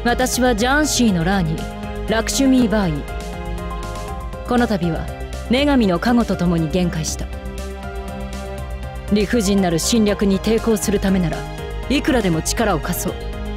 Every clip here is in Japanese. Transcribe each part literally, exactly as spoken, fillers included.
私はジャンシーのラーニーラクシュミーバーイ。この度は女神の加護と共に限界した。理不尽なる侵略に抵抗するためならいくらでも力を貸そう。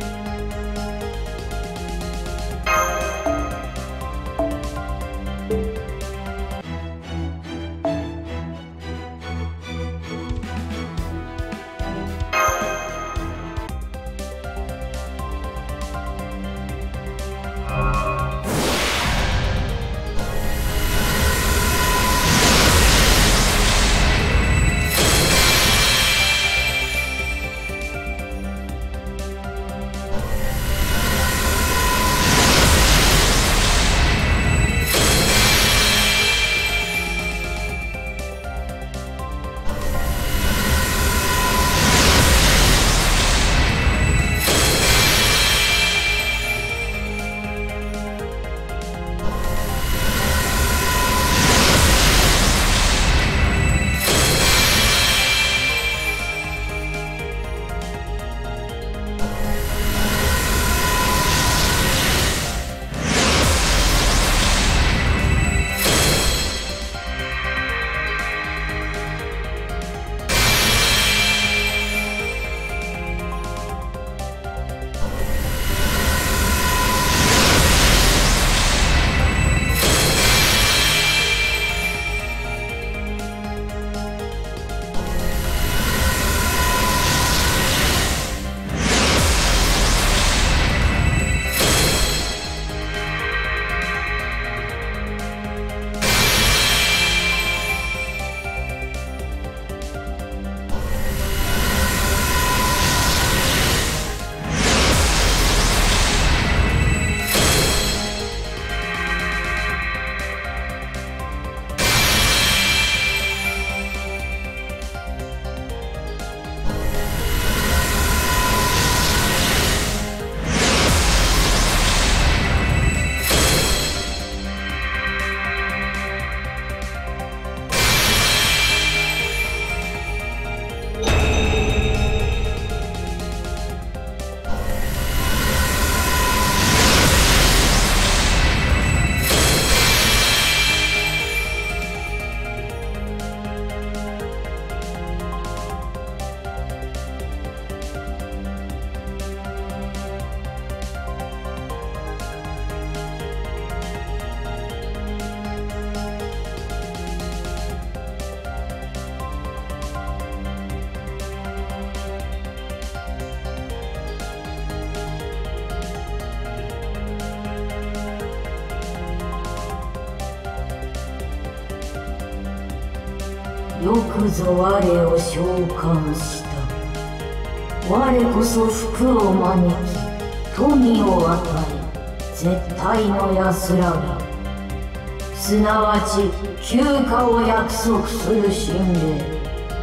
よくぞ我を召喚した。我こそ福を招き富を与え絶対の安らぎ、すなわち休暇を約束する神霊、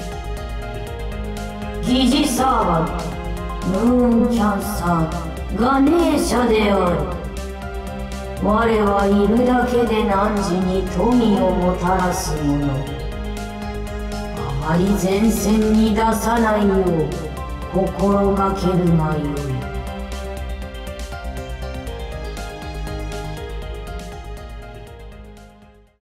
疑似サーバントムーンキャンサーガネーシャである。我はいるだけで汝に富をもたらすもの。あまり前線に出さないよう心がけるがよい。